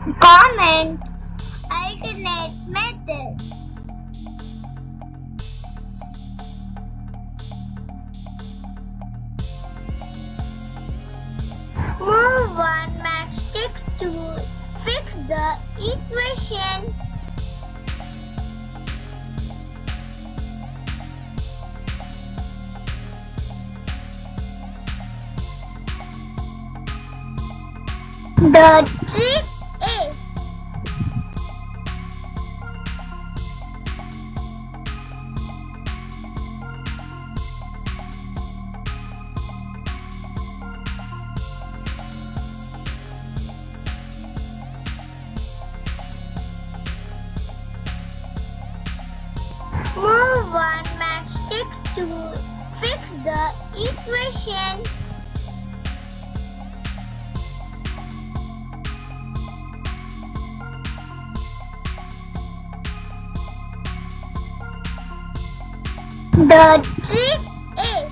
Comment alternate method. Move one matchsticks to fix the equation. The trick is move one matchsticks to fix the equation. The trick is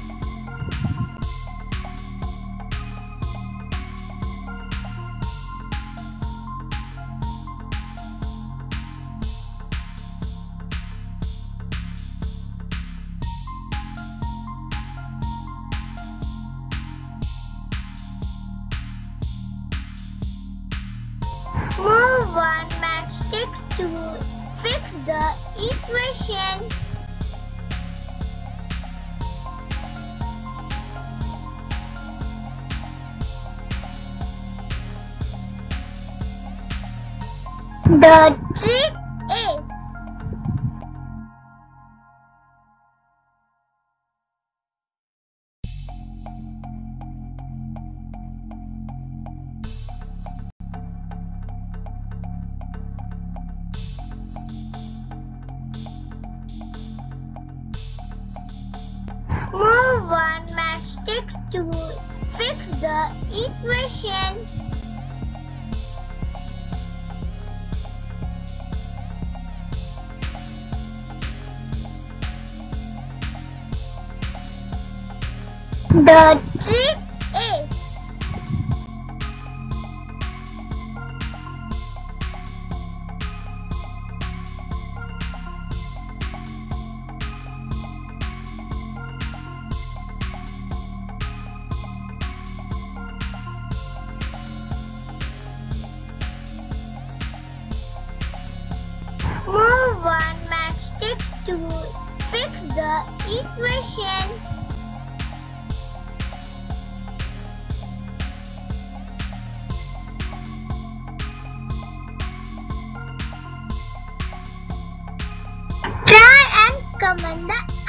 move one matchsticks to fix the equation. The trick is move one matchsticks to fix the equation. The trick is move one matchsticks to fix the equation. Try and comment the